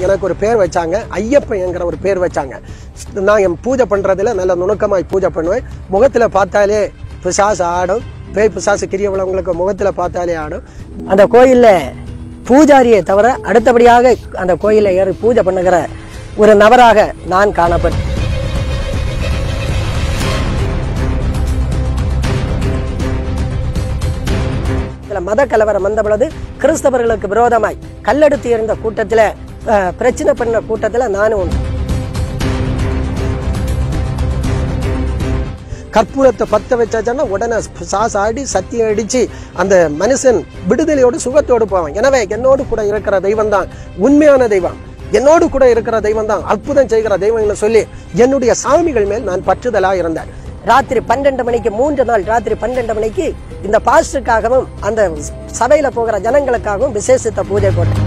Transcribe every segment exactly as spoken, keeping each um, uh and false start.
எனக்கு ஒரு பேர் வச்சாங்க, ஐயப்பன் என்கிற ஒரு பேர் வச்சாங்க. நான் என் பூஜை பண்றதுல நல்ல நுணுக்கமாய் பூஜை பண்ணுவேன். முகத்துல பார்த்தாலே பிசாசு ஆடும், பேய் பிசாசு கிரியவளவங்களுக்கு முகத்துல பார்த்தாலே ஆடும். அந்த கோயில்ல பூஜாரியை தவிர அடுத்தபடியாக அந்த கோயிலை ஏறி பூஜை பண்ணுகிற ஒரு நபராக நான் காணப்பட்டேன். மத கலவரம் வந்த பொழுது கிறிஸ்தவர்களுக்கு விரோதமாய் கல்லெடுத்து எறிந்த கூட்டத்தில் பிரச்சனை பண்ண கூட்டத்தில் நானும் உண்டு. கற்பூரத்தை பத்த வச்சாச்சுன்னா உடனே சாச ஆடி சத்தியம் அடிச்சு அந்த மனுஷன் விடுதலையோடு சுகத்தோடு போவான். எனவே என்னோடு கூட இருக்கிற தெய்வம் தான் உண்மையான தெய்வம், என்னோடு கூட இருக்கிற தெய்வம் தான் அற்புதம் செய்கிற தெய்வம்னு சொல்லி என்னுடைய சாமிகள் மேல் நான் பற்றுதலா இருந்தேன். ராத்திரி பன்னெண்டு மணிக்கு மூன்று நாள் ராத்திரி பன்னெண்டு மணிக்கு இந்த பாஸ்டருக்காகவும் அந்த சபையில போகிற ஜனங்களுக்காகவும் விசேஷித்த பூஜை போட்டேன்.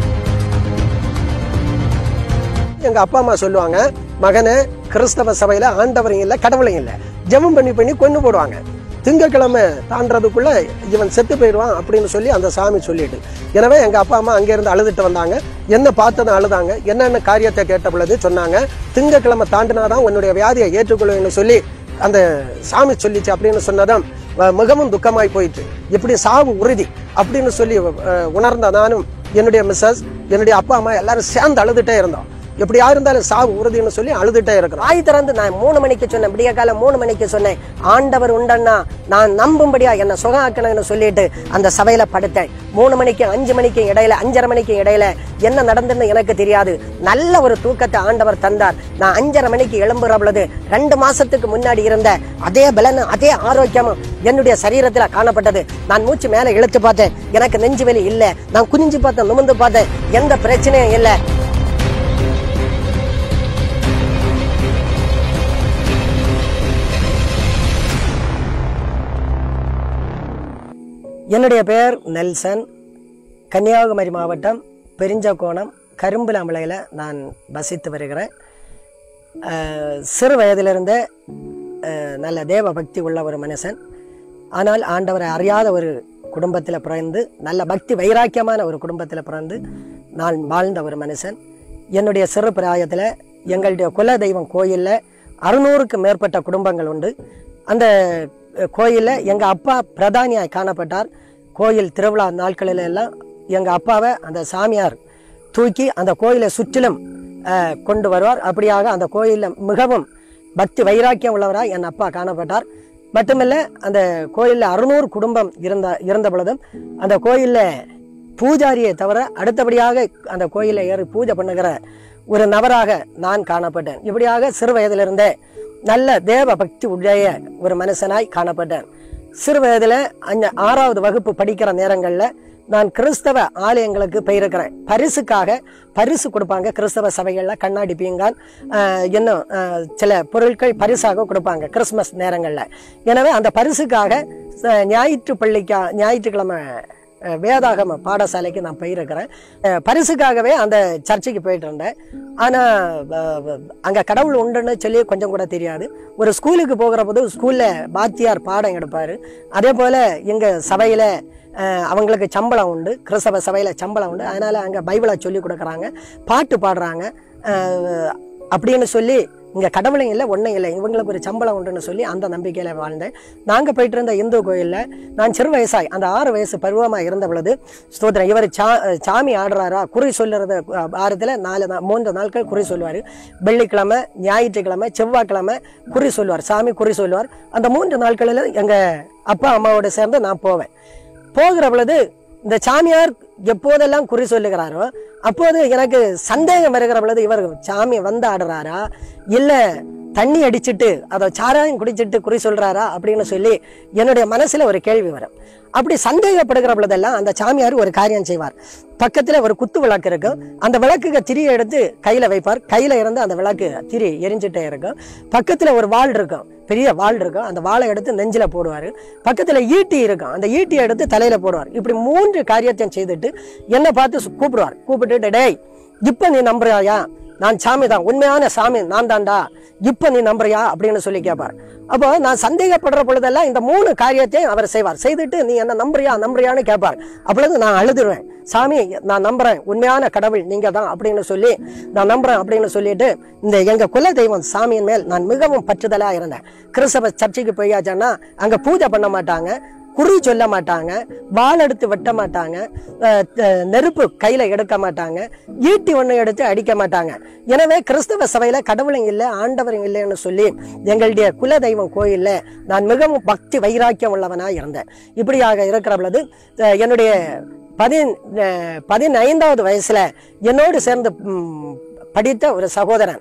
எங்க அப்பா அம்மா சொல்லுவாங்க, மகனே கிறிஸ்தவ சபையில ஆண்டவரையும் இல்லை கடவுளையும் இல்லை, ஜெபம் பண்ணி பண்ணி கொண்டு போடுவாங்க. திங்கக்கிழமை தாண்டதுக்குள்ள இவன் செத்து போயிடுவான் அப்படின்னு சொல்லி அந்த சாமி சொல்லிட்டு. எனவே எங்க அப்பா அம்மா அங்கே இருந்து அழுதுட்டு வந்தாங்க. என்ன பார்த்ததும் அழுதாங்க. என்னென்ன காரியத்தை கேட்ட பொழுது சொன்னாங்க, திங்கக்கிழமை தாண்டினாதான் உன்னுடைய வியாதியை ஏற்றுக்கொள்வேன்னு சொல்லி அந்த சாமி சொல்லிச்சு அப்படின்னு சொன்னதும் மிகவும் துக்கமாய் போயிட்டு, எப்படி சாவு உறுதி அப்படின்னு சொல்லி உணர்ந்த நானும் என்னுடைய மிஸ்ஸஸ் என்னுடைய அப்பா அம்மா எல்லாரும் சேர்ந்து அழுதுட்டே இருந்தோம். எப்படியா இருந்தாலும் சாவு உறுதினு சொல்லி அழுதுட்டே இருக்கிறோம். ஆய் திறந்து நான் மூணு மணிக்கு சொன்னேன், விடிய காலம் மூணு மணிக்கு சொன்னேன், ஆண்டவர் உண்டன்னா நான் நம்பும்படியா என்ன சுகாக்கணும்னு சொல்லிட்டு அந்த சபையில படுத்தேன். மூணு மணிக்கு அஞ்சு மணிக்கு இடையில அஞ்சரை மணிக்கு இடையில என்ன நடந்துன்னு எனக்கு தெரியாது. நல்ல ஒரு தூக்கத்தை ஆண்டவர் தந்தார். நான் அஞ்சரை மணிக்கு எழும்புற பொழுது ரெண்டு மாசத்துக்கு முன்னாடி இருந்த அதே பலனும் அதே ஆரோக்கியமும் என்னுடைய சரீரத்துல காணப்பட்டது. நான் மூச்சு மேல இழுத்து பார்த்தேன், எனக்கு நெஞ்சு வலி இல்லை. நான் குனிஞ்சு பார்த்தேன், நிமிர்ந்து பார்த்தேன், எந்த பிரச்சனையும் இல்லை. என்னுடைய பெயர் நெல்சன். கன்னியாகுமரி மாவட்டம் பெரிஞ்சகோணம் கரும்புலாமலையில் நான் வசித்து வருகிறேன். சிறு வயதிலிருந்தே நல்ல தேவ பக்தி உள்ள ஒரு மனுஷன். ஆனால் ஆண்டவரை அறியாத ஒரு குடும்பத்தில் பிறந்து, நல்ல பக்தி வைராக்கியமான ஒரு குடும்பத்தில் பிறந்து நான் வாழ்ந்த ஒரு மனுஷன். என்னுடைய சிறு பிராயத்தில் எங்களுடைய குல தெய்வம் கோயிலில் அறுநூறுக்கு மேற்பட்ட குடும்பங்கள் உண்டு. அந்த கோயிலில் எங்கள் அப்பா பிரதானியாய் காணப்பட்டார். கோயில் திருவிழா நாட்களில் எல்லாம் எங்கள் அப்பாவை அந்த சாமியார் தூக்கி அந்த கோயிலை சுற்றிலும் கொண்டு வருவார். அப்படியாக அந்த கோயிலில் மிகவும் பக்தி வைராக்கியம் உள்ளவராக என் அப்பா காணப்பட்டார். மட்டுமல்ல, அந்த கோயிலில் அறுநூறு குடும்பம் இருந்த இருந்த பொழுதும் அந்த கோயிலில் பூஜாரியை தவிர அடுத்தபடியாக அந்த கோயிலை ஏறி பூஜை பண்ணுகிற ஒரு நபராக நான் காணப்பட்டேன். இப்படியாக சிறு வயதிலிருந்தே நல்ல தேவ பக்தி உடைய ஒரு மனுஷனாய் காணப்பட்டேன். சிறு வயதில் அஞ்ச ஆறாவது வகுப்பு படிக்கிற நேரங்களில் நான் கிறிஸ்தவ ஆலயங்களுக்கு போயிருக்கிறேன். பரிசுக்காக பரிசு கொடுப்பாங்க கிறிஸ்தவ சபைகளில், கண்ணாடி பீங்கான் இன்னும் சில பொருட்கள் பரிசாக கொடுப்பாங்க கிறிஸ்மஸ் நேரங்களில். எனவே அந்த பரிசுக்காக ஞாயிற்று பள்ளிக்கா ஞாயிற்றுக்கிழமை வேதாகம பாடசாலைக்கு நான் போயிருக்கிறேன். பரிசுக்காகவே அந்த சர்ச்சைக்கு போயிட்டு இருந்தேன். ஆனால் அங்கே கடவுள் உண்டுன்னு சொல்லி கொஞ்சம் கூட தெரியாது. ஒரு ஸ்கூலுக்கு போகிற போது ஸ்கூலில் பாத்தியார் பாடம் எடுப்பார். அதே போல் எங்கள் சபையில் அவங்களுக்கு சம்பளம் உண்டு, கிறிஸ்தவ சபையில் சம்பளம் உண்டு. அதனால் அங்கே பைபிளை சொல்லி கொடுக்குறாங்க, பாட்டு பாடுறாங்க. அப்படின்னு சொல்லி இங்கே கடவுளையும் இல்லை ஒன்றும் இல்லை, இவங்களுக்கு ஒரு சம்பளம் உண்டுன்னு சொல்லி அந்த நம்பிக்கையில் வாழ்ந்தேன். நாங்கள் போயிட்டு இருந்த இந்து கோயிலில் நான் சிறு வயசாய் அந்த ஆறு வயசு பருவமாக இருந்த பொழுது ஸ்தோத்திரம், இவர் சா சாமி ஆடுறாரா குறி சொல்லுறது வாரத்தில் நாலு நாள் மூன்று நாட்கள் குறி சொல்லுவார். வெள்ளிக்கிழமை, ஞாயிற்றுக்கிழமை, செவ்வாய்க்கிழமை குறி சொல்லுவார், சாமி குறி சொல்லுவார். அந்த மூன்று நாட்களில் எங்கள் அப்பா அம்மாவோட சேர்ந்து நான் போவேன். போகிற பொழுது இந்த சாமியார் எப்போதெல்லாம் குறி சொல்லுகிறாரோ அப்போது எனக்கு சந்தேகம் வருகிற பொழுது, இவர் சாமி வந்து ஆடுறாரா இல்லை தண்ணி அடிச்சுட்டு அதை சாராயம் குடிச்சிட்டு குறி சொல்றாரா அப்படின்னு சொல்லி என்னுடைய மனசுல ஒரு கேள்வி வரும். அப்படி சந்தேகப்படுகிற பொழுதெல்லாம் அந்த சாமியார் ஒரு காரியம் செய்வார். பக்கத்துல ஒரு குத்து விளக்கு இருக்கும், அந்த விளக்குக்கு திரியை எடுத்து கையில வைப்பார். கையில இருந்து அந்த விளக்கு திரி எரிஞ்சுட்டே இருக்கும். பக்கத்துல ஒரு வாள் இருக்கும், பெரிய வாள் இருக்கும், அந்த வாளை எடுத்து நெஞ்சில போடுவாரு. பக்கத்துல ஈட்டி இருக்கும், அந்த ஈட்டியை எடுத்து தலையில போடுவார். இப்படி மூன்று காரியத்தையும் செய்துட்டு என்னை பார்த்து கூப்பிடுவார். கூப்பிட்டுட்டு, டேய் இப்ப நீ நம்புறியா, நான் சாமி தான், உண்மையான சாமி நான் தான்டா, இப்ப நீ நம்புறியா அப்படின்னு சொல்லி கேட்பார். அப்போ நான் சந்தேகப்படுற பொழுதெல்லாம் இந்த மூணு காரியத்தையும் அவர் செய்வார். செய்துட்டு நீ என்ன நம்புறியா நம்புறியான்னு கேட்பார். அப்பொழுது நான் அழுதுருவேன். சாமி நான் நம்புறேன், உண்மையான கடவுள் நீங்க தான் அப்படின்னு சொல்லி நான் நம்புறேன் அப்படின்னு சொல்லிட்டு இந்த எங்க குல தெய்வம் சாமியின் மேல் நான் மிகவும் பற்றுதலா இருந்தேன். கிறிஸ்தவ சர்ச்சைக்கு போயாச்சுன்னா அங்க பூஜை பண்ண மாட்டாங்க, குறி சொல்ல மாட்டாங்க, வாள் எடுத்து வெட்ட மாட்டாங்க, நெருப்பு கையில எடுக்க மாட்டாங்க, ஈட்டி ஒண்ணு எடுத்து அடிக்க மாட்டாங்க. எனவே கிறிஸ்தவ சபையில கடவுளும் இல்லை ஆண்டவரும் இல்லைன்னு சொல்லி எங்களுடைய குல தெய்வம் கோயில்ல நான் மிகவும் பக்தி வைராக்கியம் உள்ளவனா இருந்தேன். இப்படியாக இருக்கிற பொழுது என்னுடைய பதின் பதினைந்தாவது வயசுல என்னோடு சேர்ந்து படித்த ஒரு சகோதரன்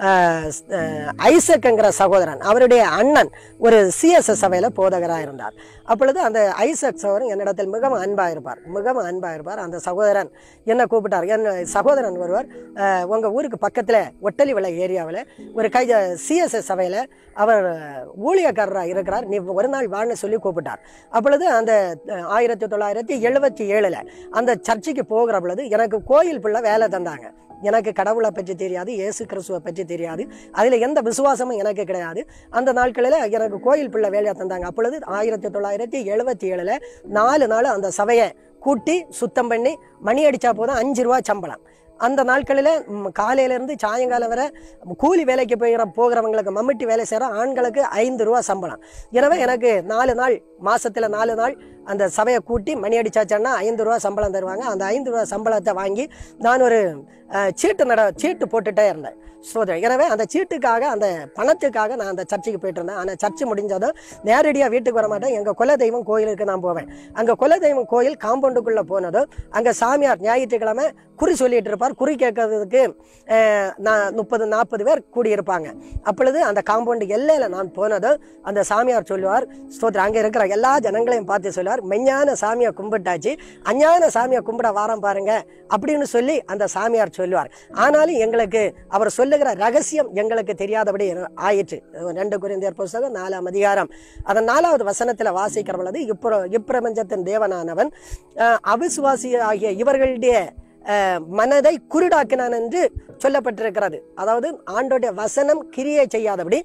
ஐசக்ங்கிற சகோதரன், அவருடைய அண்ணன் ஒரு சிஎஸ்எஸ் சபையில போதகராக இருந்தார். அப்பொழுது அந்த ஐசக் சகோதரன் என்னிடத்தில் மிகவும் அன்பா இருப்பார், மிகவும் அன்பா இருப்பார். அந்த சகோதரன் என்ன கூப்பிட்டார், என் சகோதரன் ஒருவர் உங்க ஊருக்கு பக்கத்துல ஒட்டலி விளை ஏரியாவில் ஒரு கை சிஎஸ்எஸ் சபையில அவர் ஊழியக்காரராக இருக்கிறார், நீ ஒரு நாள் வாழ்னு சொல்லி கூப்பிட்டார். அப்பொழுது அந்த ஆயிரத்தி தொள்ளாயிரத்தி எழுபத்தி ஏழுல அந்த சர்ச்சைக்கு போகிற பொழுது எனக்கு கோயில் பிள்ளை வேலை தந்தாங்க. எனக்கு கடவுளை பற்றி தெரியாது, இயேசு கிறிஸ்துவை பற்றி தெரியாது, அதுல எந்த விசுவாசமும் எனக்கு கிடையாது. அந்த நாட்களில் எனக்கு கோயில் பிள்ளை வேலையா தந்தாங்க. அப்பொழுது ஆயிரத்தி தொள்ளாயிரத்தி எழுபத்தி ஏழுல நாலு நாள் அந்த சபையை கூட்டி சுத்தம் பண்ணி மணி அடிச்சா போதும் அஞ்சு ரூபா சம்பளம். அந்த நாட்களில் காலையில இருந்து சாயங்காலம் வரை கூலி வேலைக்கு போகிற போகிறவங்களுக்கு மம்மிட்டி வேலை செய்கிற ஆண்களுக்கு ஐந்து ரூபா சம்பளம். எனவே எனக்கு நாலு நாள் மாசத்துல நாலு நாள் அந்த சபையை கூட்டி மணி அடிச்சாச்சுன்னா ஐந்து ரூபா சம்பளம் தருவாங்க. அந்த ஐந்து ரூபா சம்பளத்தை வாங்கி நான் ஒரு சீட்டு நட சீட்டு போட்டுட்டே இருந்தேன். சோதனை. எனவே அந்த சீட்டுக்காக அந்த பணத்துக்காக நான் அந்த சர்ச்சுக்கு போயிட்டு இருந்தேன். ஆனால் சர்ச்சு முடிஞ்சதும் நேரடியாக வீட்டுக்கு வர மாட்டேன், எங்கள் குல தெய்வம் கோயிலுக்கு நான் போவேன். அங்கே குல தெய்வம் கோயில் காம்பவுண்டுக்குள்ளே போனதும் அங்கே சாமியார் ஞாயிற்றுக்கிழமை குறி சொல்லிட்டு இருப்பார். குறி கேட்கறதுக்கு நான் முப்பது நாற்பது பேர் கூடியிருப்பாங்க. அப்பொழுது அந்த காம்பவுண்டு எல்லையில் நான் போனதும் அந்த சாமியார் சொல்லுவார், ஸ்தோத்திரம், அங்கே இருக்கிற எல்லா ஜனங்களையும் பார்த்து சொல்லுவார், மெஞ்ஞான சாமியை கும்பிட்டாச்சு, அஞ்ஞான சாமியை கும்பிட வாரம் பாருங்க அப்படின்னு சொல்லி அந்த சாமியார் சொல்லுவார். ஆனாலும் எங்களுக்கு அவர் சொல்லுகிற ரகசியம் எங்களுக்கு தெரியாதபடி ஆயிற்று. ரெண்டு கொரிந்தியர் புத்தகம் நாலாம் அதிகாரம் அதன் நாலாவது வசனத்துல வாசிக்கிற பொழுது, இப்போ இப்பிரபஞ்சத்தின் தேவனானவன் அவிசுவாசி ஆகிய இவர்களுடைய மனதை குருடாக்கினான் என்று சொல்லப்பட்டிருக்கிறது. அதாவது ஆண்டோடைய வசனம் கிரியை செய்யாதபடி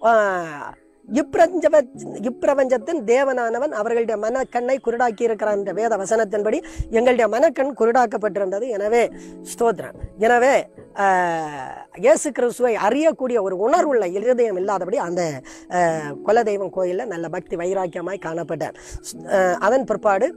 இப்பிரஞ்ச இப்பிரபஞ்சத்தின் தேவனானவன் அவர்களுடைய மனக்கண்ணை குருடாக்கி இருக்கிறான் என்ற வேத வசனத்தின்படி எங்களுடைய மனக்கண் குருடாக்கப்பட்டிருந்தது. எனவே ஸ்தோத்திரம். எனவே இயேசு கிறிஸ்துவை அறியக்கூடிய ஒரு உணர்வுள்ள இருதயம் இல்லாதபடி அந்த குல தெய்வம் கோயிலில் நல்ல பக்தி வைராக்கியமாய் காணப்பட்டார். அதன் பிற்பாடு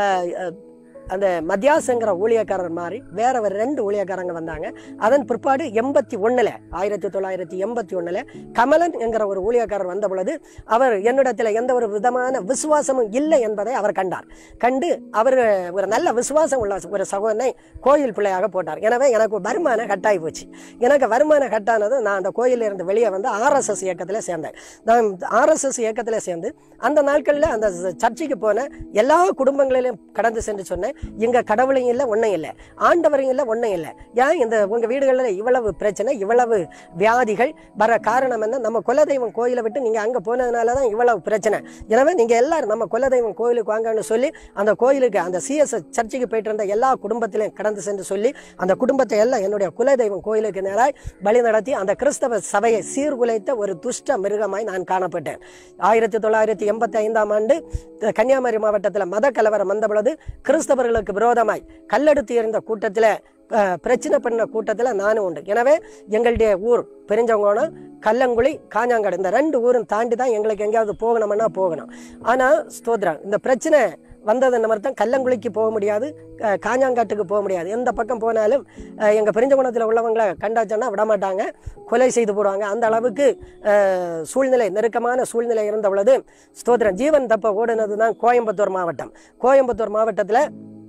அந்த மத்தியாசங்கிற ஊழியக்காரர் மாதிரி வேற ஒரு ரெண்டு ஊழியக்காரங்க வந்தாங்க. அதன் பிற்பாடு எண்பத்தி ஒண்ணுல ஆயிரத்தி தொள்ளாயிரத்தி எண்பத்தி ஒண்ணுல கமலன் என்கிற ஒரு ஊழியக்காரர் வந்த பொழுது அவர் என்னிடத்துல எந்த ஒரு விதமான விசுவாசமும் இல்லை என்பதை அவர் கண்டார். கண்டு அவர் ஒரு நல்ல விசுவாசம் உள்ள ஒரு சகோதரனை கோயில் பிள்ளையாக போட்டார். எனவே எனக்கு வருமானம் கட்டாயி போச்சு. எனக்கு வருமானம் கட்டானது நான் அந்த கோயிலில் இருந்து வெளியே வந்து ஆர்எஸ்எஸ் இயக்கத்தில் சேர்ந்தேன். நான் ஆர்எஸ்எஸ் இயக்கத்தில் சேர்ந்து அந்த நாட்களில் அந்த சர்ச்சைக்கு போன எல்லா குடும்பங்களிலும் கடந்து சென்று சொன்னேன், இங்க கடவுளையும் இல்லை ஒன்றும் இல்லை, ஆண்டவரையும் இல்லை ஒன்றும் இல்லை. ஏன் இந்த உங்க வீடுகளில் இவ்வளவு பிரச்சனை, இவ்வளவு வியாதிகள் வர காரணம் என்ன? நம்ம குலதெய்வம் கோயிலை விட்டு நீங்க அங்க போனதுனால தான் இவ்வளவு பிரச்சனை. எனவே நீங்க எல்லாரும் நம்ம குலதெய்வம் கோயிலுக்கு வாங்கன்னு சொல்லி அந்த கோயிலுக்கு அந்த சிஎஸ் சர்ச்சைக்கு போயிட்டு இருந்த எல்லா குடும்பத்திலையும் கடந்து சென்று சொல்லி அந்த குடும்பத்தை எல்லாம் என்னுடைய குலதெய்வம் கோயிலுக்கு நேராய் வழி நடத்தி அந்த கிறிஸ்தவ சபையை சீர்குலைத்த ஒரு துஷ்ட மிருகமாய் நான் காணப்பட்டேன். ஆயிரத்தி தொள்ளாயிரத்தி எண்பத்தி ஐந்தாம் ஆண்டு கன்னியாகுமரி மாவட்டத்தில் மத கலவரம் வந்த பொழுது கிறிஸ்தவர்களுக்கு விரோதமாய் கல்லெடுத்து எறிந்த கூட்டத்தில் பிரச்சனை பண்ண கூட்டத்தில் நானும் உண்டு. எனவே எங்களுடைய ஊர் பெருஞ்சவங்கோணம், கல்லங்குழி, காஞ்சாங்காடு இந்த ரெண்டு ஊரும் தாண்டி தான் எங்களுக்கு எங்கேயாவது போகணும்னா போகணும். ஆனால் ஸ்தோத்ரா இந்த பிரச்சனை வந்தது நிமித்தம் கல்லங்குழிக்கு போக முடியாது, காஞ்சாங்காட்டுக்கு போக முடியாது. எந்த பக்கம் போனாலும் எங்கள் பெருஞ்சகுணத்தில் உள்ளவங்களை கண்டாச்சோன்னா விடமாட்டாங்க, கொலை செய்து போடுவாங்க. அந்த அளவுக்கு சூழ்நிலை, நெருக்கமான சூழ்நிலை இருந்த பொழுது ஸ்தோத்திரம் ஜீவன் தப்ப ஓடுனது தான் கோயம்புத்தூர் மாவட்டம். கோயம்புத்தூர் மாவட்டத்தில்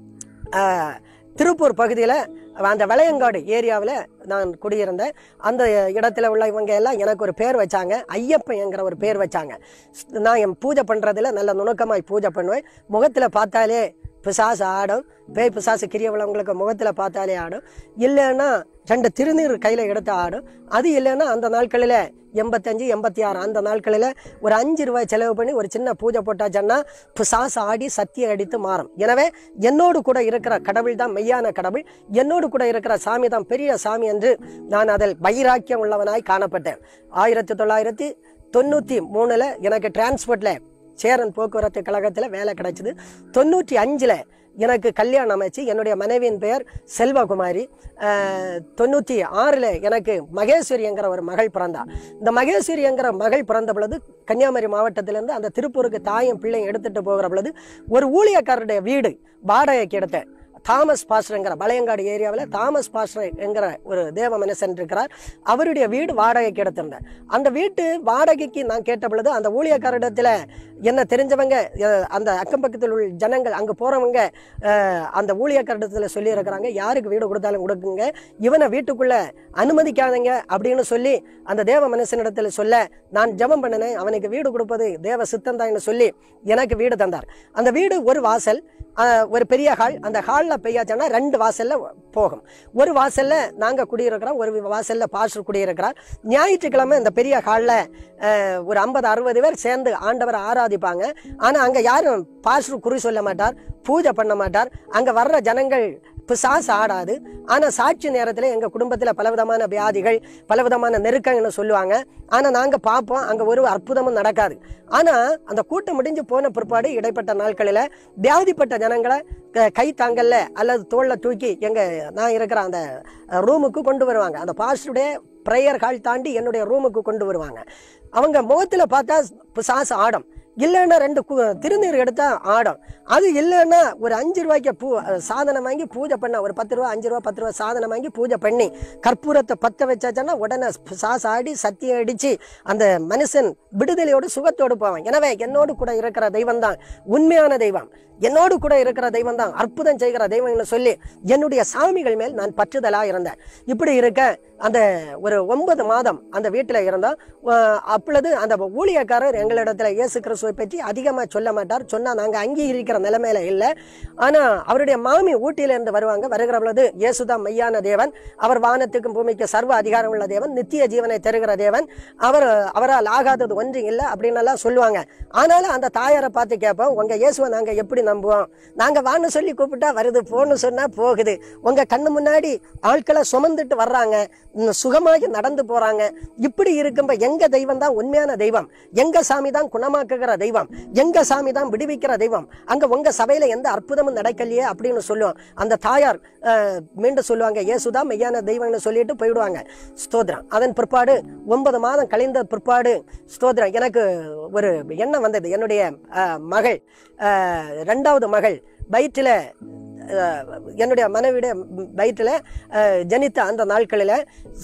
திருப்பூர் பகுதியில் அந்த வளையங்காடு ஏரியாவில் நான் குடியிருந்தேன். அந்த இடத்துல உள்ள இவங்க எல்லாம் எனக்கு ஒரு பேர் வச்சாங்க, ஐயப்பன் என்கிற ஒரு பேர் வச்சாங்க. நான் என் பூஜை பண்ணுறதுல நல்ல நுணுக்கமாய் பூஜை பண்ணுவேன். முகத்தில் பார்த்தாலே பிசாசு ஆடும், பேய் பிசாசு கிரியவளவங்களுக்கு முகத்தில் பார்த்தாலே ஆடும். இல்லைன்னா ரெண்டு திருநீர் கையில் எடுத்து ஆடும். அது இல்லைன்னா அந்த நாட்களில் எண்பத்தஞ்சு எண்பத்தி ஆறு அந்த நாட்களில் ஒரு அஞ்சு ரூபாய் செலவு பண்ணி ஒரு சின்ன பூஜை போட்டாச்சன்னா பிசாசு ஆடி சத்திய அடித்து மாறும். எனவே என்னோடு கூட இருக்கிற கடவுள் தான் மெய்யான கடவுள், என்னோடு கூட இருக்கிற சாமி தான் பெரிய சாமி என்று நான் அதில் வைராக்கியம் உள்ளவனாய் காணப்பட்டேன். ஆயிரத்தி தொள்ளாயிரத்தி தொண்ணூற்றி மூணுல எனக்கு டிரான்ஸ்போர்ட்ல சேரன் போக்குவரத்து கழகத்தில் வேலை கிடைச்சிது. தொண்ணூற்றி அஞ்சில் எனக்கு கல்யாணம் அமைச்சு என்னுடைய மனைவியின் பெயர் செல்வகுமாரி. தொண்ணூற்றி ஆறில் எனக்கு மகேஸ்வரி என்கிற ஒரு மகள் பிறந்தா. இந்த மகேஸ்வரி என்கிற மகள் பிறந்த பொழுது கன்னியாகுமரி மாவட்டத்திலிருந்து அந்த திருப்பூருக்கு தாயும் பிள்ளையும் எடுத்துட்டு போகிற பொழுது ஒரு ஊழியக்காரருடைய வீடு வாடகைக்கு எடுத்தேன். தாமஸ் பாஸ்டர்ங்கிற பழையங்காடு ஏரியாவில் தாமஸ் பாஸ்டர் என்கிற ஒரு தேவ மனுஷன் இருக்கிறார். அவருடைய வீடு வாடகைக்கு எடுத்திருந்தேன். அந்த வீட்டு வாடகைக்கு நான் கேட்ட பொழுது அந்த ஊழியக்காரிடத்தில் என்ன தெரிஞ்சவங்க அந்த அக்கம் பக்கத்தில் உள்ள ஜனங்கள் அங்கே போகிறவங்க அந்த ஊழியக்காரிடத்தில் சொல்லி இருக்கிறாங்க, யாருக்கு வீடு கொடுத்தாலும் கொடுக்குங்க, இவனை வீட்டுக்குள்ளே அனுமதிக்காதீங்க அப்படின்னு சொல்லி அந்த தேவ மனுஷனிடத்தில் சொல்ல நான் ஜெபம் பண்ணினேன். அவனுக்கு வீடு கொடுப்பது தேவ சித்தந்தான்னு சொல்லி எனக்கு வீடு தந்தார். அந்த வீடு ஒரு வாசல், ஒரு பெரிய ஹால். அந்த ஹாலில் பெய்யாச்சுன்னா ரெண்டு வாசல்ல போகும். ஒரு வாசல்ல நாங்கள் குடியிருக்கிறோம், ஒரு வாசல்ல பாஸ்டர் குடியிருக்கிறார். ஞாயிற்றுக்கிழமை இந்த பெரிய ஹாலில் ஒரு ஐம்பது அறுபது பேர் சேர்ந்து ஆண்டவரை ஆராதிப்பாங்க. ஆனால் அங்கே யாரும் பாஸ்டர் குறி சொல்ல மாட்டார், பூஜை பண்ண மாட்டார். அங்கே வர்ற ஜனங்கள் பிசாசு ஆடாது. ஆனால் சாட்சி நேரத்தில் எங்கள் குடும்பத்தில் பலவிதமான வியாதிகள் பலவிதமான நெருக்கங்கள்னு சொல்லுவாங்க. ஆனால் நாங்கள் பார்ப்போம், அங்கே ஒரு அற்புதமும் நடக்காது. ஆனால் அந்த கூட்டம் முடிஞ்சு போன பிற்பாடு இடைப்பட்ட நாட்களில் வியாதிப்பட்ட ஜனங்களை கை தாங்கல்ல அல்லது தோல்ல தூக்கி எங்கள் நான் இருக்கிற அந்த ரூமுக்கு கொண்டு வருவாங்க. அந்த பாஸ்டருடைய ப்ரேயர் ஹால் தாண்டி என்னுடைய ரூமுக்கு கொண்டு வருவாங்க. அவங்க முகத்தில் பார்த்தா பிசாசு ஆடும், இல்லைன்னா ரெண்டு திருநீர் எடுத்தா ஆடும். அது இல்லைன்னா ஒரு அஞ்சு ரூபாய்க்கு பூ சாதனம் வாங்கி பூஜை பண்ண, ஒரு பத்து ரூபா அஞ்சு ரூபா பத்து ரூபா சாதனம் வாங்கி பூஜை பண்ணி கற்பூரத்தை பற்ற வச்சாச்சுன்னா உடனே சாச ஆடி சத்தியம் அடிச்சு அந்த மனுஷன் விடுதலையோடு சுகத்தோடு போவான். எனவே என்னோடு கூட இருக்கிற தெய்வம் தான் உண்மையான தெய்வம், என்னோடு கூட இருக்கிற தெய்வம் தான் அற்புதம் செய்கிற தெய்வம்னு சொல்லி என்னுடைய சாமிகள் மேல் நான் பற்றுதலாக இருந்தேன். இப்படி இருக்க அந்த ஒரு ஒன்பது மாதம் அந்த வீட்டில் இருந்தோம். அப்பொழுது அந்த ஊழியக்காரர் எங்களிடத்தில் இயேசு கிறிஸ்துவை பற்றி அதிகமாக சொல்ல மாட்டார். சொன்னால் நாங்கள் அங்கீகரிக்கிற நிலைமையில இல்லை. ஆனால் அவருடைய மாமி ஊட்டியிலிருந்து வருவாங்க. வருகிற பொழுது இயேசுதான் மெய்யான தேவன், அவர் வானத்துக்கும் பூமிக்கு சர்வ அதிகாரம் உள்ள தேவன், நித்திய ஜீவனை தருகிற தேவன், அவர் அவரால் ஆகாதது ஒன்றும் இல்லை அப்படின்னு எல்லாம் சொல்லுவாங்க. ஆனாலும் அந்த தாயாரை பார்த்து கேட்போம், உங்க இயேசுவை நாங்கள் எப்படி நம்புவோம்? நாங்கள் வான்னு சொல்லி கூப்பிட்டா வருது, போன்னு சொன்னா போகுது. உங்க கண்ணு முன்னாடி ஆட்களை சுமந்துட்டு வர்றாங்க, சுகமாகி நடந்து போறாங்க. இப்படி இருக்கும்ப எங்க தெய்வம் தான் உண்மையான தெய்வம், எங்க சாமி தான் குணமாக்குகிற தெய்வம், எங்க சாமி தான் விடுவிக்கிற தெய்வம், அங்க உங்க சபையில எந்த அற்புதமும் நடக்கலையே அப்படின்னு சொல்லுவோம். அந்த தாயார் மீண்டும் சொல்லுவாங்க, இயேசுதான் மெய்யான தெய்வம்னு சொல்லிட்டு போயிடுவாங்க. ஸ்தோத்திரம். அதன் பிற்பாடு ஒன்பது மாதம் கழிந்த பிற்பாடு ஸ்தோத்திரம் எனக்கு ஒரு எண்ணம் வந்தது. என்னுடைய மகள் ரெண்டாவது மகள் வயிற்றில் என்னுடைய மனைவியுடைய வயிற்றில் ஜனித்த அந்த நாட்களில்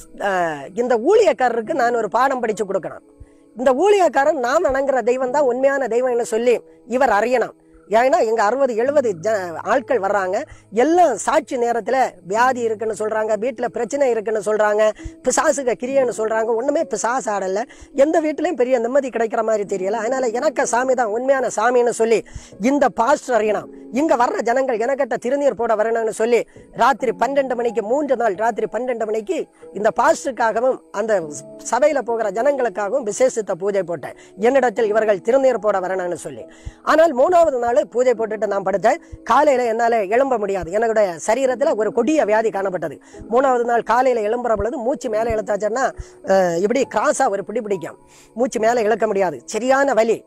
இந்த ஊழியக்காரருக்கு நான் ஒரு பாடம் படித்து கொடுக்கணும். இந்த ஊழியக்காரன் நாம் வணங்குற தெய்வம் தான் உண்மையான தெய்வம்னு சொல்லி இவர் அறியணும். ஏன்னா எங்க அறுபது எழுபது ஜ ஆட்கள் வர்றாங்க. எல்லாம் சாட்சி நேரத்தில் வியாதி இருக்குன்னு சொல்றாங்க, வீட்டில் பிரச்சனை இருக்குன்னு சொல்றாங்க, பிசாசுக கிரியன்னு சொல்றாங்க. ஒண்ணுமே பிசாசு ஆடல, எந்த வீட்டிலையும் பெரிய நிம்மதி கிடைக்கிற மாதிரி தெரியல. அதனால எனக்கு சாமி தான் உண்மையான சாமின்னு சொல்லி இந்த பாஸ்டர் அறியணும். இங்க வர்ற ஜனங்கள் எனக்கிட்ட திருநீர் போட வரணும்னு சொல்லி ராத்திரி பன்னெண்டு மணிக்கு மூன்று நாள் ராத்திரி பன்னெண்டு மணிக்கு இந்த பாஸ்டருக்காகவும் அந்த சபையில போகிற ஜனங்களுக்காகவும் விசேஷித்த பூஜை போட்டேன். என்னிடத்தில் இவர்கள் திருநீர் போட வரணும்னு சொல்லி. ஆனால் மூணாவது நாள் பூஜை போட்டுட்டு நான் படுத்தேன். காலையில என்னால எழும்ப முடியாது, என்னுடைய சரீரத்துல ஒரு கொடிய வியாதி காணப்பட்டது. மூணாவது நாள் காலையில எழும்புற பொழுது மூச்சு மேலே இழுத்தாச்சுன்னா இப்படி கிராஸா ஒரு பிடி பிடிக்கும், மூச்சு மேலே இழுக்க முடியாது, சரியான வலி,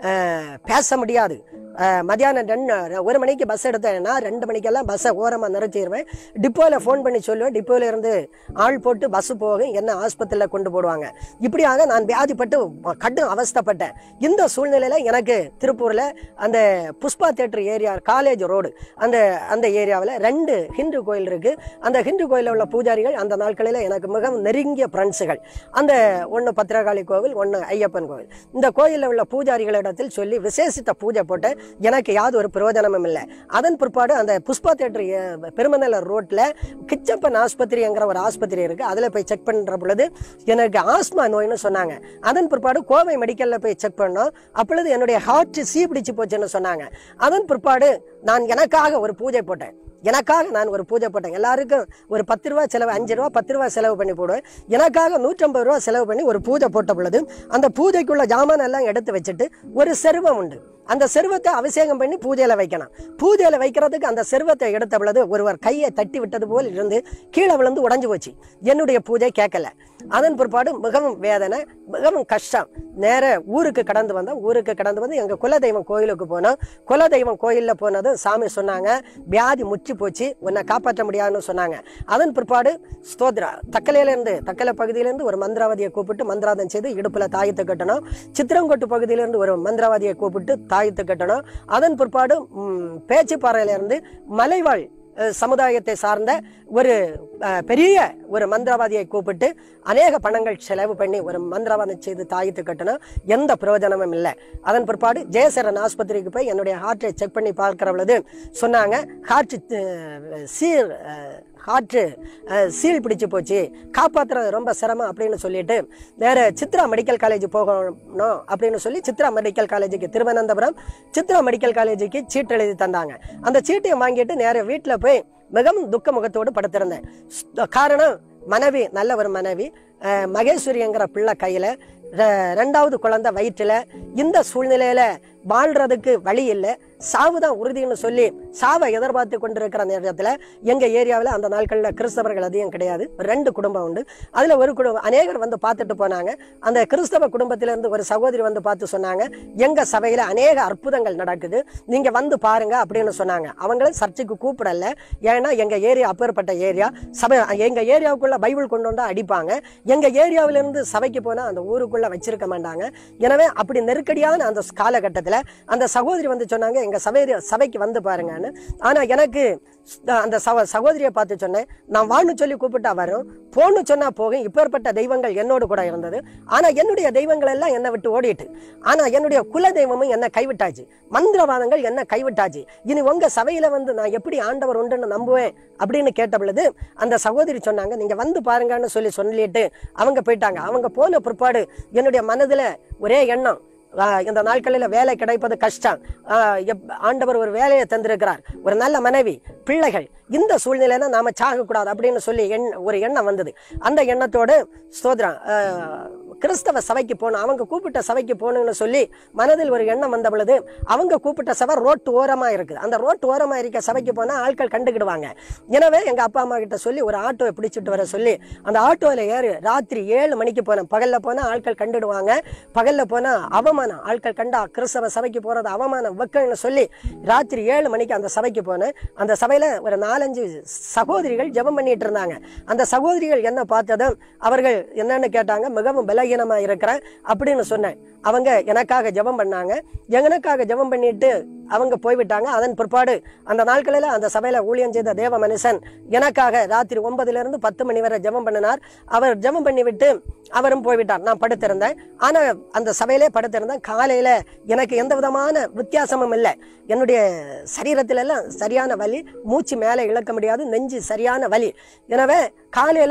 பேச முடியாது. மதியானம் ரெண்டு ஒரு மணிக்கு பஸ் எடுத்தேன்னா ரெண்டு மணிக்கெல்லாம் பஸ்ஸை ஓரமாக நிறுத்திடுவேன். டிப்போவில் ஃபோன் பண்ணி சொல்லுவேன், டிப்போவில் இருந்து ஆள் போட்டு பஸ்ஸு போகும், என்ன ஆஸ்பத்திரியில் கொண்டு போடுவாங்க. இப்படியாக நான் வியாதிப்பட்டு கடும் அவஸ்தைப்பட்டேன். இந்த சூழ்நிலையில் எனக்கு திருப்பூரில் அந்த Pushpa theatre area college road அந்த அந்த ஏரியாவில் ரெண்டு ஹிந்து கோயில் இருக்குது. அந்த ஹிந்து கோயிலில் உள்ள பூஜாரிகள் அந்த நாட்களில் எனக்கு மிகவும் நெருங்கிய ஃப்ரெண்ட்ஸுகள். அந்த ஒன்று பத்திரகாளி கோவில், ஒன்று ஐயப்பன் கோவில். இந்த கோயிலில் உள்ள பூஜாரிகளிடத்தில் சொல்லி விசேஷித்த பூஜை போட்டு எனக்கு யாவது ஒரு பிரயோஜனமும் இல்லை. அதன் பிற்பாடு அந்த புஷ்பா தேட்டர் பெருமநல்லூர் ரோட்ல கிச்சப்பன் ஆஸ்பத்திரிங்கிற ஒரு ஆஸ்பத்திரி இருக்கு, அதுல போய் செக் பண்ற பொழுது எனக்கு ஆஸ்மா நோய்னு சொன்னாங்க. அதன் பிற்பாடு கோவை மெடிக்கல்ல போய் செக் பண்ணோம், அப்பொழுது என்னுடைய ஹார்ட் சீ பிடிச்சு போச்சுன்னு சொன்னாங்க. அதன் பிற்பாடு நான் எனக்காக ஒரு பூஜை போட்டேன். எனக்காக நான் ஒரு பூஜை போட்டேன். எல்லாருக்கும் ஒரு பத்து ரூபா செலவு, அஞ்சு ரூபா பத்து ரூபா செலவு பண்ணி போடுவேன். எனக்காக நூற்றம்பது ரூபா செலவு பண்ணி ஒரு பூஜை போட்ட பொழுது அந்த பூஜைக்குள்ள ஜாமான் எல்லாம் எடுத்து வச்சுட்டு ஒரு செருவம் உண்டு, அந்த செருவத்தை அபிஷேகம் பண்ணி பூஜையில வைக்கணும். பூஜையில வைக்கிறதுக்கு அந்த செருவத்தை எடுத்த பொழுது ஒருவர் கையை தட்டி விட்டது போல் இருந்து கீழே விழுந்து உடைஞ்சு போச்சு. என்னுடைய பூஜை கேட்கல. அதன் பிற்பாடு மிகவும் வேதனை, மிகவும் கஷ்டம். நேர ஊருக்கு கடந்து வந்தோம். ஊருக்கு கடந்து வந்து எங்க குலதெய்வம் கோயிலுக்கு போனோம். குலதெய்வம் கோயில்ல போனது சாமி சொன்னாங்க, வியாதி முற்றி போச்சு, உன்னை காப்பாற்ற முடியாதுன்னு சொன்னாங்க. அதன் பிற்பாடு ஸ்தோத்ரா தக்கலையில இருந்து தக்கலை பகுதியிலிருந்து ஒரு மந்திரவாதியை கூப்பிட்டு மந்திராதம் செய்து இடுப்புல தாயத்தை கட்டணும். சித்திரங்கோட்டு பகுதியிலிருந்து ஒரு மந்திரவாதியை கூப்பிட்டு தாயத்தை கட்டணும். அதன் பிற்பாடு பேச்சுப்பாறையில இருந்து மலைவாழ் சமுதாயத்தை சார்ந்த ஒரு பெரிய ஒரு மந்திரவாதியை கூப்பிட்டு அநேக பணங்கள் செலவு பண்ணி ஒரு மந்திரவாதம் செய்து தாயத்து கட்டணும். எந்த பிரயோஜனமும் இல்லை. அதன் பிற்பாடு ஜெயசரன் ஆஸ்பத்திரிக்கு போய் என்னுடைய ஹார்ட்டை செக் பண்ணி பார்க்கிற பொழுது சொன்னாங்க, ஹார்ட் சீர் ஹார்ட் சீல் பிடிச்சு போச்சு, காப்பாற்றுறது ரொம்ப சிரமம் அப்படின்னு சொல்லிட்டு வேற சித்ரா மெடிக்கல் காலேஜ் போகணும் அப்படின்னு சொல்லி சித்ரா மெடிக்கல் காலேஜுக்கு திருவனந்தபுரம் சித்ரா மெடிக்கல் காலேஜுக்கு சீட்டு எழுதி தந்தாங்க. அந்த சீட்டையை வாங்கிட்டு நேர வீட்டில் போய் மிகவும் துக்க முகத்தோடு படுத்திருந்தேன். காரணம், மனைவி நல்ல ஒரு மனைவி, மகேஸ்வரிங்கிற பிள்ளை கையில, ரெண்டாவது குழந்தை வயிற்றுல. இந்த சூழ்நிலையில வாழ்றதுக்கு வழி இல்லை, சாவுதான் உறுதின்னு சொல்லி சாவை எதிர்பார்த்து கொண்டிருக்கிற நேரத்தில் எங்க ஏரியாவில் அந்த நாட்களில் கிறிஸ்தவர்கள் அதிகம் கிடையாது, ரெண்டு குடும்பம் உண்டு. அதுல ஒரு குடும்பம் அநேகர் வந்து பார்த்துட்டு போனாங்க. அந்த கிறிஸ்தவ குடும்பத்திலிருந்து ஒரு சகோதரி வந்து பார்த்து சொன்னாங்க, எங்க சபையில அநேக அற்புதங்கள் நடக்குது, நீங்க வந்து பாருங்க அப்படின்னு சொன்னாங்க. அவங்கள சர்ச்சுக்கு கூப்பிடல, ஏன்னா எங்க ஏரியா அப்பேற்பட்ட ஏரியா. சபை எங்க ஏரியாவுக்குள்ள பைபிள் கொண்டு வந்தா அடிப்பாங்க, எங்க ஏரியாவிலிருந்து சபைக்கு போனா அந்த ஊருக்குள்ள வச்சிருக்க மாட்டாங்க. எனவே அப்படி நெருக்கடியான அந்த காலகட்டத்தில் அந்த சகோதரி வந்து சொன்னாங்க, எங்க சபை சபைக்கு வந்து பாருங்கன்னு. ஆனா எனக்கு அந்த சகோதரியை பார்த்து சொன்னேன், நான் வான்னு சொல்லி கூப்பிட்டா வரும், போன்னு சொன்னா போகும். இப்பேற்பட்ட தெய்வங்கள் என்னோடு கூட இருந்தது. ஆனா என்னுடைய தெய்வங்கள் எல்லாம் என்னை விட்டு ஓடிட்டு, ஆனா என்னுடைய குல தெய்வமும் என்ன கைவிட்டாச்சு, மந்திரவாதங்கள் என்ன கைவிட்டாச்சு. இனி உங்க சபையில வந்து நான் எப்படி ஆண்டவர் உண்டுன்னு நம்புவேன் அப்படின்னு கேட்ட பொழுது அந்த சகோதரி சொன்னாங்க, நீங்க வந்து பாருங்கன்னு சொல்லி சொல்லிட்டு அவங்க போயிட்டாங்க. அவங்க போன பிற்பாடு என்னுடைய மனதுல ஒரே எண்ணம், இந்த நாட்களில் வேலை கிடைப்பது கஷ்டம், ஆண்டவர் ஒரு வேலையை தந்திருக்கிறார், ஒரு நல்ல மனைவி, பிள்ளைகள், இந்த சூழ்நிலையில நாம சாகக்கூடாது அப்படின்னு சொல்லி எண் ஒரு எண்ணம் வந்தது. அந்த எண்ணத்தோடு ஸ்தோத்திரம் கிறிஸ்தவ சபைக்கு போகணும், அவங்க கூப்பிட்ட சபைக்கு போகணும்னு சொல்லி மனதில் ஒரு எண்ணம் வந்த பொழுது அவங்க கூப்பிட்ட சபை ரோட்டு ஓரமா இருக்குது. அந்த ரோட்டு ஓரமா இருக்க சபைக்கு போனா ஆட்கள் கண்டுக்கிடுவாங்க. எனவே எங்க அப்பா அம்மா கிட்ட சொல்லி ஒரு ஆட்டோவை பிடிச்சிட்டு வர சொல்லி அந்த ஆட்டோவில் ஏறி ராத்திரி ஏழு மணிக்கு போனேன். பகல்ல போனா ஆட்கள் கண்டுடுவாங்க, பகல்ல போனா அவமானம், ஆட்கள் கண்டா கிறிஸ்தவ சபைக்கு போறது அவமானம் வெக்கம்னு சொல்லி ராத்திரி ஏழு மணிக்கு அந்த சபைக்கு போனேன். அந்த சபையில ஒரு நாலஞ்சு சகோதரிகள் ஜெபம் பண்ணிட்டு இருந்தாங்க. அந்த சகோதரிகள் என்ன பார்த்ததும் அவர்கள் என்னன்னு கேட்டாங்க, மிகவும் பலகீனமா இருக்கிறேன் அப்படின்னு சொன்னேன். அவங்க எனக்காக ஜெபம் பண்ணாங்க. எனக்காக ஜெபம் பண்ணிட்டு அவங்க போய்விட்டாங்க. அதன் பிற்பாடு அந்த நாட்களில் அந்த சபையில ஊழியம் செய்த தேவ மனுஷன் எனக்காக ராத்திரி ஒன்பதுல இருந்து பத்து மணி வரை ஜெபம் பண்ணினார். அவர் ஜெபம் பண்ணி விட்டு அவரும் போய்விட்டார். நான் படுத்திருந்தேன். ஆனா அந்த சபையிலே படுத்திருந்தேன். காலையில எனக்கு எந்த விதமான வித்தியாசமும் இல்லை. என்னுடைய சரீரத்தில எல்லாம் சரியான வலி, மூச்சு மேலே இழக்க முடியாது, நெஞ்சு சரியான வலி. எனவே காலையில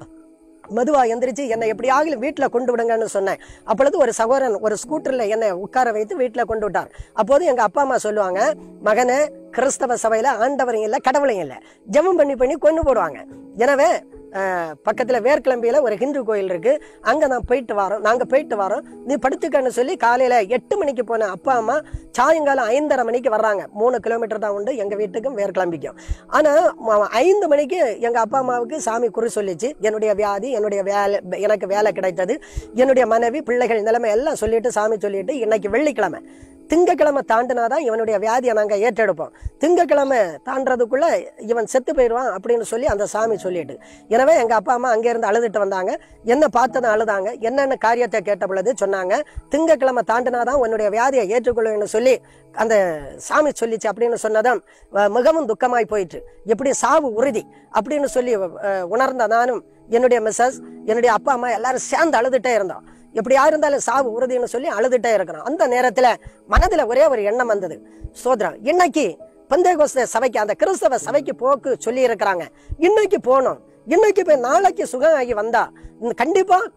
மெதுவா எந்திரிச்சு என்னை எப்படியாவது வீட்டுல கொண்டு விடுங்கன்னு சொன்னேன். அப்பொழுது ஒரு சகோதரன் ஒரு ஸ்கூட்டர்ல என்னை உட்கார வைத்து வீட்டுல கொண்டு விட்டார். அப்போது எங்க அப்பா அம்மா சொல்லுவாங்க, மகனே, கிறிஸ்தவ சபையில ஆண்டவரையும் இல்லை கடவுளையும் இல்லை, ஜெபம் பண்ணி பண்ணி கொண்டு போடுவாங்க. எனவே பக்கத்துல வேர்க்கிளம்பியில ஒரு ஹிந்து கோயில் இருக்கு, அங்க நான் போயிட்டு வரோம், நாங்க போயிட்டு வரோம், நீ படுத்துக்கன்னு சொல்லி காலையில எட்டு மணிக்கு போன அப்பா அம்மா சாயங்காலம் ஐந்தரை மணிக்கு வர்றாங்க. மூணு கிலோமீட்டர் தான் உண்டு எங்க வீட்டுக்கும் வேர்க்கிளம்பிக்கும். ஆனா ஐந்து மணிக்கு எங்க அப்பா அம்மாவுக்கு சாமி குறி சொல்லிச்சு, என்னுடைய வியாதி, என்னுடைய வேலை, எனக்கு வேலை கிடைத்தது, என்னுடைய மனைவி, பிள்ளைகள் நிலைமை எல்லாம் சொல்லிட்டு சாமி சொல்லிட்டு இன்னைக்கு வெள்ளிக்கிழமை, திங்கக்கிழமை தாண்டினாதான் இவனுடைய வியாதியை நாங்க ஏற்றெடுப்போம், திங்கக்கிழமை தாண்டதுக்குள்ள இவன் செத்து போயிடுவான் அப்படின்னு சொல்லி அந்த சாமி சொல்லிட்டு. எனவே எங்க அப்பா அம்மா அங்க இருந்து அழுதுட்டு வந்தாங்க. என்ன பார்த்ததும் அழுதாங்க. என்னென்ன காரியத்தை கேட்ட பொழுது சொன்னாங்க, திங்கக்கிழமை தாண்டினாதான் உன்னுடைய வியாதியை ஏற்றுக்கொள்ளுன்னு சொல்லி அந்த சாமி சொல்லிச்சு அப்படின்னு சொன்னதும் மிகவும் துக்கமாய் போயிட்டு, எப்படி சாவு உறுதி அப்படின்னு சொல்லி உணர்ந்த நானும் என்னுடைய மிஸ்ஸஸ், என்னுடைய அப்பா அம்மா எல்லாரும் சேர்ந்து அழுதுட்டே இருந்தோம். எப்படியா இருந்தாலும் சாவு உறுதின்னு சொல்லி அழுதுட்டே இருக்கிறோம். அந்த நேரத்துல மனதுல ஒரே ஒரு எண்ணம் வந்தது, சோதரம் இன்னைக்கு பெந்தேகோஸ்தே சபைக்கு, அந்த கிறிஸ்தவ சபைக்கு போக்கு சொல்லி இருக்கிறாங்க, இன்னைக்கு போனோம், இன்னைக்கு போய் நாளைக்கு சுகம் ஆகி வந்தா கண்டிப்பா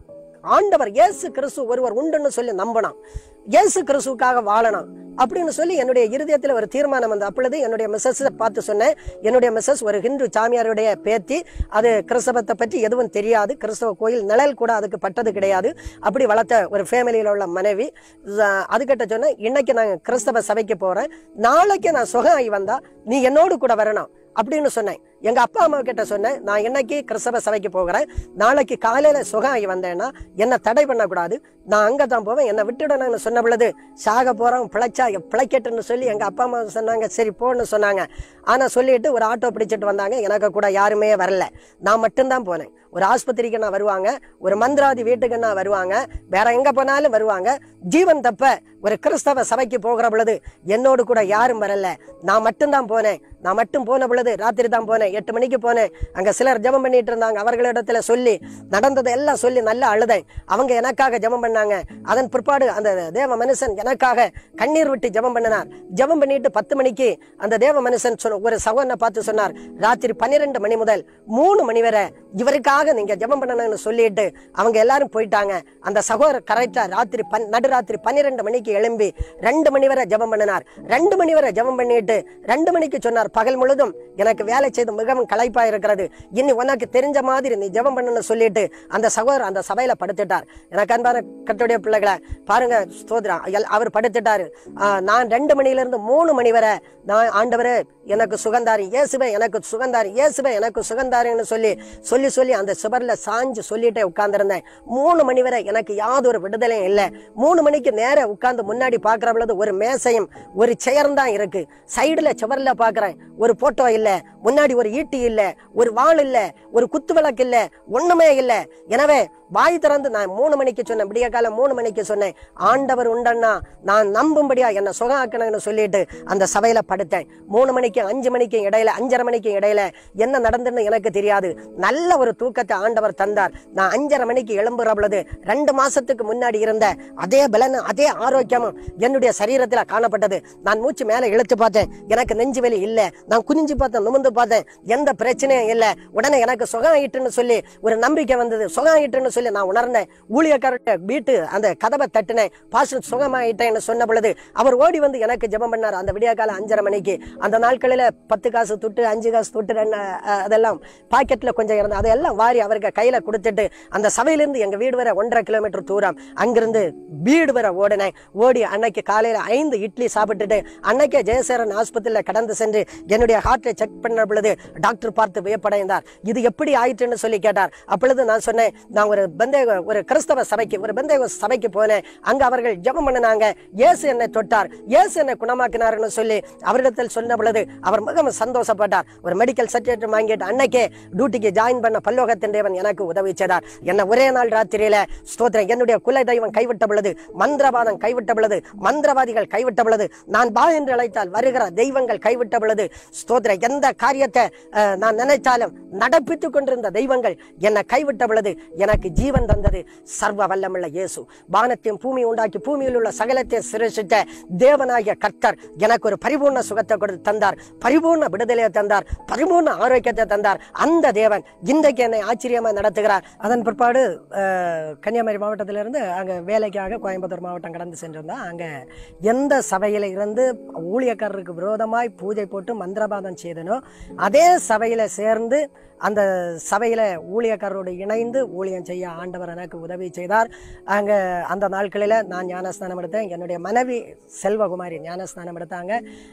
ஆண்டவர் இயேசு கிறிஸ்து ஒருவர் உண்டுன்னு சொல்லி நம்பணும், இயேசு கிறிஸ்துக்காக வாழணும் அப்படின்னு சொல்லி என்னுடைய இருதயத்தில் ஒரு தீர்மானம் வந்து. அப்பொழுது என்னுடைய மிஸ்ஸஸ் பார்த்து சொன்னேன். என்னுடைய மிஸ்ஸஸ் ஒரு ஹிந்து சாமியாருடைய பேத்தி, அது கிறிஸ்தவத்தை பற்றி எதுவும் தெரியாது, கிறிஸ்தவ கோயில் நிழல் கூட அதுக்கு பட்டது கிடையாது, அப்படி வளர்த்த ஒரு ஃபேமிலியில் உள்ள மனைவி. அதுக்கிட்ட சொன்னேன், இன்னைக்கு நான் கிறிஸ்தவ சபைக்கு போறேன், நாளைக்கு நான் சுகம் ஆகி வந்தா நீ என்னோடு கூட வரணும் அப்படின்னு சொன்னேன். எங்க அப்பா அம்மா கிட்ட சொன்னேன், நான் இன்னைக்கு கிறிஸ்தவ சபைக்கு போகிறேன், நாளைக்கு காலையில சுகம் ஆகி வந்தேன்னா என்ன தடை பண்ணக்கூடாது, நான் அங்கதான் போவேன், என்னை விட்டுடணும்னு சொன்ன பொழுது, சாக போறோம் பிழைச்சா பிழைக்கட்டுன்னு சொல்லி எங்க அப்பா அம்மா சொன்னாங்க. சரி போன்னு சொன்னாங்க. ஆனா சொல்லிட்டு ஒரு ஆட்டோ பிடிச்சிட்டு வந்தாங்க. எனக்கு கூட யாருமே வரல, நான் மட்டும்தான் போனேன். ஒரு ஆஸ்பத்திரிக்கு நான் வருவாங்க, ஒரு மந்திராதி வீட்டுக்கு நான் வருவாங்க, வேற எங்க போனாலும் வருவாங்க. ஜீவன் தப்ப ஒரு கிறிஸ்தவ சபைக்கு போகிற பொழுது என்னோடு கூட யாரும் வரல, நான் மட்டும்தான் போனேன். நான் மட்டும் போன பொழுது ராத்திரி தான் போனேன், எட்டு மணிக்கு போனேன். அங்க சிலர் ஜெபம் பண்ணிட்டு இருந்தாங்க. அவர்களிடத்துல சொல்லி நடந்ததை எல்லாம் சொல்லி நல்லா அழுதேன். அவங்க எனக்காக ஜெபம் பண்ணாங்க. அதன் பிற்பாடு அந்த தேவ மனுஷன் எனக்காக கண்ணீர் விட்டு ஜெபம் பண்ணினார். ஜெபம் பண்ணிட்டு பத்து மணிக்கு அந்த தேவ மனுஷன் சொன்ன ஒரு சகோதரனை பார்த்து சொன்னார், ராத்திரி பன்னிரெண்டு மணி முதல் மூணு மணி வரை இவருக்காக நீங்க ஜெபம் பண்ணணும்னு சொல்லிட்டு அவங்க எல்லாரும் போயிட்டாங்க. அந்த சகோதரர் கரெக்டா ராத்திரி பன் நடுராத்திரி பன்னிரெண்டு மணிக்கு எழும்பி ரெண்டு மணி வரை ஜெபம் பண்ணினார். ரெண்டு மணி வரை ஜெபம் பண்ணிட்டு ரெண்டு மணிக்கு சொன்னார், பகல் முழுதும் எனக்கு வேலை செய்து மிகவும் களைப்பா இருக்கிறது, இனி உனக்கு தெரிஞ்ச மாதிரி நீ ஜெபம் பண்ணணும்னு சொல்லிட்டு அந்த சகோதரர் அந்த சபையில படுத்துட்டார். எனக்கு அன்பான கர்த்தருடைய பிள்ளைகளை பாருங்க, ஸ்தோத்திரம், அவர் படுத்துட்டாரு. நான் ரெண்டு மணில இருந்து மூணு மணி வரை நான் ஆண்டவரே எனக்கு சுகந்தாரி, இயேசுவே எனக்கு சுகந்தாரி, இயேசுவே எனக்கு சுகந்தாரின்னு சொல்லி சொல்லி சொல்லி அந்த சுவர்ல சாஞ்சு சொல்லிட்டே உட்கார்ந்துருந்தேன். மூணு மணி வரை எனக்கு யாதொரு விடுதலையும் இல்லை. மூணு மணிக்கு நேர உட்கார்ந்து முன்னாடி பாக்குற பொழுது ஒரு மேசையும் ஒரு சேரும் தான் இருக்கு. சைடுல சுவர்ல பாக்குறேன், ஒரு போட்டோ இல்ல, முன்னாடி ஒரு ஈட்டி இல்ல, ஒரு வாள் இல்ல, ஒரு குத்து விளக்கு இல்ல, ஒண்ணுமே இல்ல. எனவே வாய் திறந்து நான் மூணு மணிக்கு சொன்னேன், விடிய காலம் மூணு மணிக்கு சொன்னேன், ஆண்டவர் உண்டன்னா நான் நம்பும்படியா என்ன சுகம் ஆக்கணும்னு சொல்லிட்டு அந்த சபையில படுத்தேன். மூணு மணிக்கு அஞ்சு மணிக்கு இடையில அஞ்சரை மணிக்கு இடையில என்ன நடந்துன்னு எனக்கு தெரியாது. நல்ல ஒரு தூக்கத்தை ஆண்டவர் தந்தார். நான் அஞ்சரை மணிக்கு எழும்புற பொழுது ரெண்டு மாசத்துக்கு முன்னாடி இருந்த அதே பலனும் அதே ஆரோக்கியமும் என்னுடைய சரீரத்துல காணப்பட்டது. நான் மூச்சு மேல இழுத்து பார்த்தேன், எனக்கு நெஞ்சு வலி இல்ல. நான் குனிஞ்சு பார்த்தேன், நிமிர்ந்து பார்த்தேன், எந்த பிரச்சனையும் இல்ல. உடனே எனக்கு சுகம் ஆயிட்டுன்னு சொல்லி ஒரு நம்பிக்கை வந்தது. சுகம் ஆயிட்டுன்னு சொல்லி நான் உணர்ந்தேன். ஊழியக்காரர்கிட்ட வீட்டு அந்த கதவை தட்டினேன், பாஸ்டர் சுகமாயிட்டேன்னு சொன்ன பொழுது அவர் ஓடி வந்து எனக்கு ஜெபம் பண்ணார். அந்த விடிய காலம் அஞ்சரை மணிக்கு. அந்த நாட்களில பத்து காசு துட்டு அஞ்சு காசு துட்டு அதெல்லாம் பாக்கெட்ல கொஞ்சம் இருந்தது, அதெல்லாம் வாரி அவருக்கு கையில கொடுத்துட்டு அந்த சபையிலிருந்து எங்க வீடு வர ஒன்றரை கிலோமீட்டர் தூரம், அங்கிருந்து வீடு வர ஓடினேன். ஓடி அன்னைக்கு காலையில ஐந்து இட்லி சாப்பிட்டுட்டு அன்னைக்கே ஜெயசேரன் ஆஸ்பத்திரியில கடந்து சென்று என்னுடைய ஹார்ட்டை செக் பண்ண பொழுது டாக்டர் பார்த்து வியப்படைந்தார். இது எப்படி ஆயிட்டுன்னு சொல்லி கேட்டார். அப்பொழுது நான் சொன்னேன், நான் ஒரு பந்தேக ஒரு கிறிஸ்தவ சபைக்கு ஒரு பந்தேக சபைக்கு போனேன். அங்க அவர்கள் ஜெபம் பண்ணினாங்க, இயேசு என்னை தொட்டார், இயேசு என்னை குணமாக்கினார்னு சொல்லி அவரிடத்தில் சொன்ன பொழுது அவர் மிகவும் சந்தோஷப்பட்டார். ஒரு மெடிக்கல் சர்டிபிகேட் வாங்கிட்டு அன்னைக்கே டியூட்டிக்கு ஜாயின் பண்ண பல்லோகத்தின் தேவன் எனக்கு உதவி செய்தார். என்ன ஒரே நாள் ராத்திரியில ஸ்தோத்திரம், என்னுடைய குல தெய்வம் கைவிட்ட பொழுது, மந்திரவாதம் கைவிட்ட பொழுது, மந்திரவாதிகள் கைவிட்ட பொழுது, நான் பா என்று அழைத்தால் வருகிற தெய்வங்கள் கைவிட்ட பொழுது, ஸ்தோத்திரம், எந்த காரியத்தை நான் நினைத்தாலும் நடப்பித்துக் கொண்டிருந்த தெய்வங்கள் என்னை கைவிட்ட பொழுது எனக்கு ஜீவன் தந்தது சர்வ வல்லமுள்ள இயேசு. வானத்தையும் பூமி உண்டாக்கி பூமியில் உள்ள சகலத்தை சிருஷ்டித்த தேவனாகிய கர்த்தர் எனக்கு ஒரு பரிபூர்ண சுகத்தை கொடுத்து தந்தார், பரிபூர்ண விடுதலையை தந்தார், பரிபூர்ண ஆரோக்கியத்தை தந்தார். அந்த தேவன் இன்றைக்கு என்னை ஆச்சரியமா நடத்துகிறார். அதன் பிற்பாடு கன்னியாகுமரி மாவட்டத்திலிருந்து அங்க வேலைக்காக கோயம்புத்தூர் மாவட்டம் கடந்து சென்றிருந்தோம். அங்க எந்த சபையில இருந்து ஊழியக்காரருக்கு விரோதமாய் பூஜை போட்டு மந்திரபாதம் செய்தனோ அதே சபையில சேர்ந்து அந்த சபையில ஊழியக்காரரோடு இணைந்து ஊழியம் செய்ய ஆண்டவர் எனக்கு உதவி செய்தார். அங்க அந்த நாட்களில் நான் ஞானஸ்நானம் எடுத்தேன். என்னுடைய மனைவி செல்வகுமாரி ஞானஸ்நானம் எடுத்தாங்க.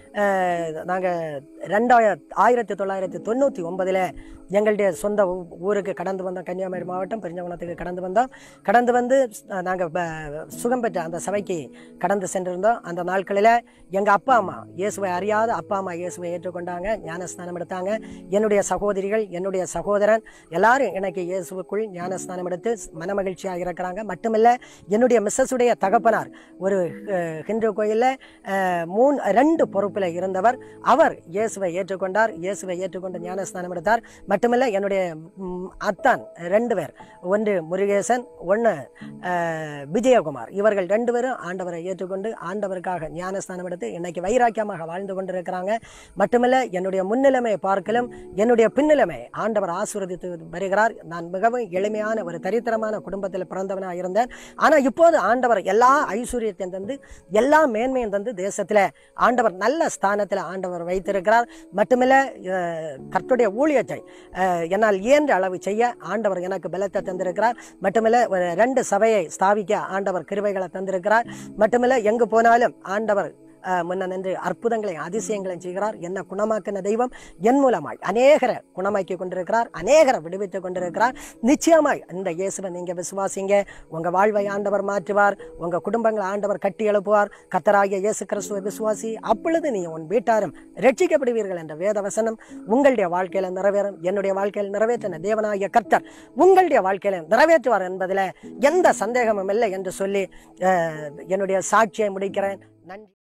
நாங்கள் ரெண்டாயிரத்தி ஆயிரத்தி தொள்ளாயிரத்தி தொண்ணூற்றி ஒன்பதுல எங்களுடைய சொந்த ஊருக்கு கடந்து வந்தோம். கன்னியாகுமரி மாவட்டம் பெருஞ்சகுளத்துக்கு கடந்து வந்தோம். கடந்து வந்து நாங்கள் சுகம் பெற்ற அந்த சபைக்கு கடந்து சென்றிருந்தோம். அந்த நாட்களில் எங்கள் அப்பா அம்மா இயேசுவை அறியாத அப்பா அம்மா இயேசுவை ஏற்றுக்கொண்டாங்க, ஞானஸ்நானம் எடுத்தாங்க. என்னுடைய சகோதரிகள் என்னுடைய சகோதரன் எல்லாரும் எனக்கு இயேசுவுக்குள் ஞானஸ்நானம் எடுத்து மனமகிழ்ச்சியாக இருக்கிறாங்க. மட்டுமில்ல, என்னுடைய மிஸ்ஸஸுடைய தகப்பனார் ஒரு ஹிந்து கோயிலில் மூணு ரெண்டு பொறுப்பில் இருந்தவர். அவர் இயேசுவை ஏற்றுக்கொண்டார், இயேசுவை ஏற்றுக்கொண்டு ஞானஸ்நானம் எடுத்தார். மட்டுமில்ல, என்னுடைய அத்தான் ரெண்டு பேர், ஒன்று முருகேசன், ஒன்று விஜயகுமார், இவர்கள் ரெண்டு பேரும் ஆண்டவரை ஏற்றுக்கொண்டு ஆண்டவருக்காக ஞானஸ்நானம் எடுத்து இன்னைக்கு வைராக்கியமாக வாழ்ந்து கொண்டிருக்கிறாங்க. மட்டுமில்ல, என்னுடைய முன்னிலைமை பார்க்கலும் என்னுடைய பின்னிலைமை ஆண்டவர் ஆசீர்வதித்து வருகிறார். நான் மிகவும் எளிமையான ஒரு தரித்திரமான குடும்பத்தில் பிறந்தவனாக இருந்தேன். ஆனால் இப்போது ஆண்டவர் எல்லா ஐஸ்வர்யத்தையும் தந்து எல்லா மேன்மையும் தந்து தேசத்தில் ஆண்டவர் நல்ல ஸ்தானத்தில் ஆண்டவர் வைத்திருக்கிறார். மட்டுமில்ல கர்த்தருடைய ஊழியத்தை என்னால் இயன்ற அளவு செய்ய ஆண்டவர் எனக்கு பலத்தை தந்திருக்கிறார். மட்டுமில்ல ஒரு ரெண்டு சபையை ஸ்தாபிக்க ஆண்டவர் கிருபைகளை தந்திருக்கிறார். மட்டுமில்ல எங்கு போனாலும் ஆண்டவர் முன்ன நின்று அற்புதங்களையும் அதிசயங்களையும் செய்கிறார். என்ன குணமாக்கின தெய்வம் என் மூலமாய் அநேகரை குணமாக்கி கொண்டிருக்கிறார், அநேகரை விடுவித்துக் கொண்டிருக்கிறார். நிச்சயமாய் இந்த இயேசுவை நீங்க விசுவாசிங்க, உங்க வாழ்வை ஆண்டவர் மாற்றுவார், உங்க குடும்பங்களை ஆண்டவர் கட்டி எழுப்புவார். கர்த்தராகிய இயேசு கிறிஸ்துவை விசுவாசி, அப்பொழுது நீ உன் வீட்டாரும் ரட்சிக்கப்படுவீர்கள் என்ற வேத வசனம் உங்களுடைய வாழ்க்கையில நிறைவேறும். என்னுடைய வாழ்க்கையில் நிறைவேற்றின தேவனாகிய கர்த்தர் உங்களுடைய வாழ்க்கையில நிறைவேற்றுவார் என்பதில் எந்த சந்தேகமும் இல்லை என்று சொல்லி என்னுடைய சாட்சியை முடிக்கிறேன். நன்றி.